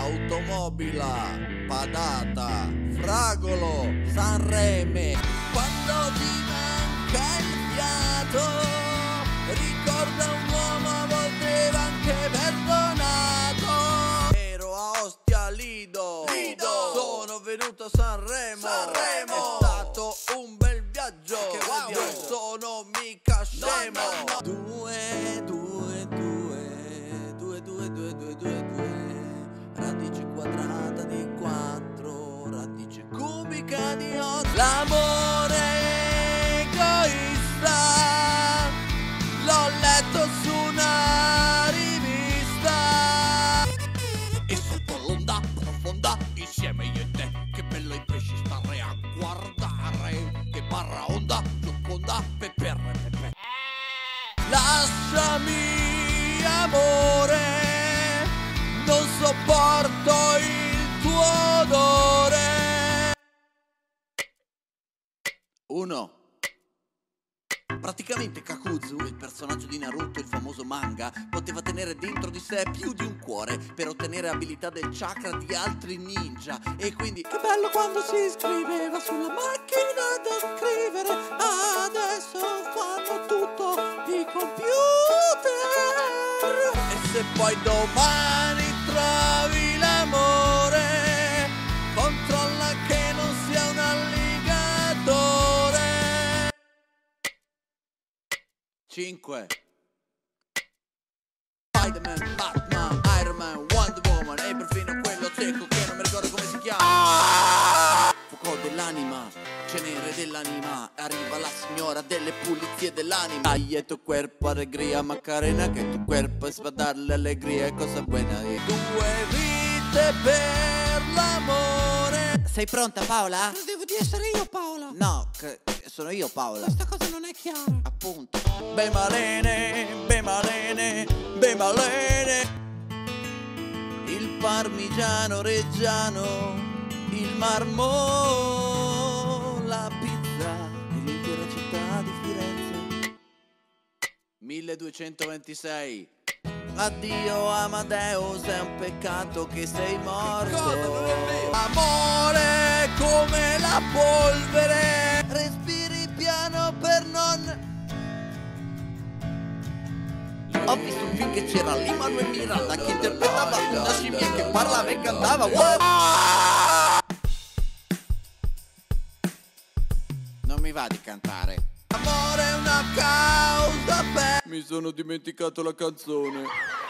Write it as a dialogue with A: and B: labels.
A: automobila, padata, fragolo, Sanreme. Quando ti manca il fiato, ricorda un uomo a volte va anche perdonato. Ero a Ostia Lido, sono venuto a Sanremo. È stato un bel viaggio, non sono mica scemo. Radice quadrata di 4, radice cubica di 8. L'amore egoista l'ho letto su una rivista. E sotto l'onda profonda, insieme io e te, che bello i pesci stare a guardare. Che barra onda, gioconda, pepe. Lasciami amore, non sopporto il tuo odore. 1. Praticamente Kakuzu, il personaggio di Naruto, il famoso manga, poteva tenere dentro di sé più di un cuore per ottenere abilità del chakra di altri ninja. E quindi che bello quando si scriveva sulla macchina da scrivere. Adesso fanno tutto i computer. E se poi domani trovi l'amore, controlla che non sia un alligatore. 5. Spider-Man, Batman, Iron Man, Wonder Woman e perfino quello cieco che non mi ricordo come si chiama. Fuoco dell'anima, cenere dell'anima, arriva la signora delle pulizie dell'anima. Dai, e tu cuerpo alegría Macarena, che tu cuerpo es para darle alegría, cosa buena. 2 vite per l'amore. Sei pronta, Paola?
B: Devo di essere io, Paola.
A: No, sono io, Paola.
B: Questa cosa non è chiara.
A: Appunto. Bemalene, Bemalene, Bemalene. Il parmigiano reggiano, il marmo, la pizza e l'intera città di Firenze. 1226. Addio Amadeus, è un peccato che sei morto. Amore come la polvere, respiri piano per non... Ho visto un film che c'era Lin-Manuel Miranda che interpretava una scimmia che parlava e cantava. Non mi va di cantare. Amore è una causa per... Mi sono dimenticato la canzone.